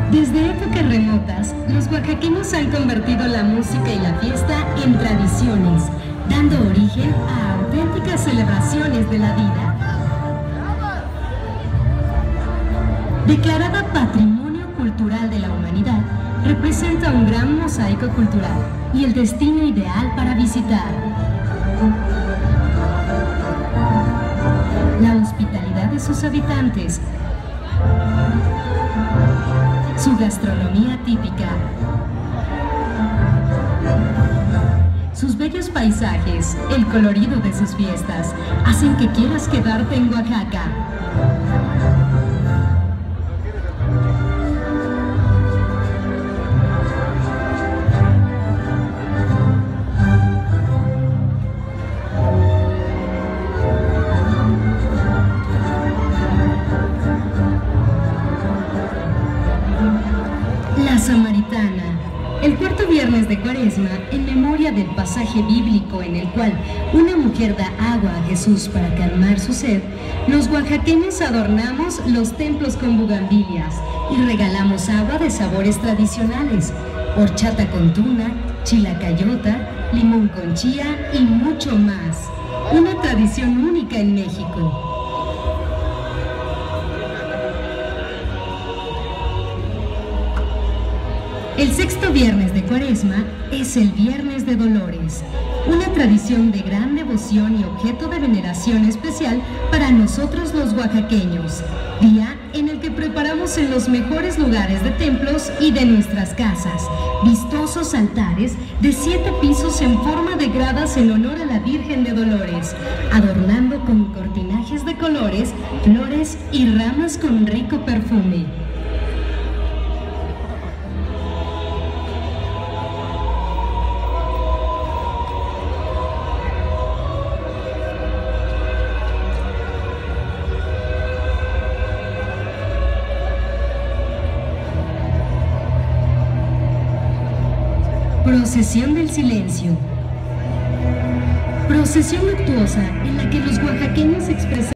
Desde épocas remotas, los oaxaqueños han convertido la música y la fiesta en tradiciones, dando origen a auténticas celebraciones de la vida. Declarada Patrimonio Cultural de la Humanidad, representa un gran mosaico cultural y el destino ideal para visitar. La hospitalidad de sus habitantes, su gastronomía típica, sus bellos paisajes, el colorido de sus fiestas, hacen que quieras quedarte en Oaxaca. La Samaritana, el cuarto viernes de Cuaresma, en memoria del pasaje bíblico en el cual una mujer da agua a Jesús para calmar su sed, los oaxaqueños adornamos los templos con bugambilias y regalamos agua de sabores tradicionales, horchata con tuna, chilacayota, limón con chía y mucho más. Una tradición única en México. El sexto viernes de Cuaresma es el Viernes de Dolores, una tradición de gran devoción y objeto de veneración especial para nosotros los oaxaqueños, día en el que preparamos en los mejores lugares de templos y de nuestras casas, vistosos altares de 7 pisos en forma de gradas en honor a la Virgen de Dolores, adornando con cortinajes de colores, flores y ramas con rico perfume. Procesión del Silencio. Procesión luctuosa en la que los oaxaqueños expresan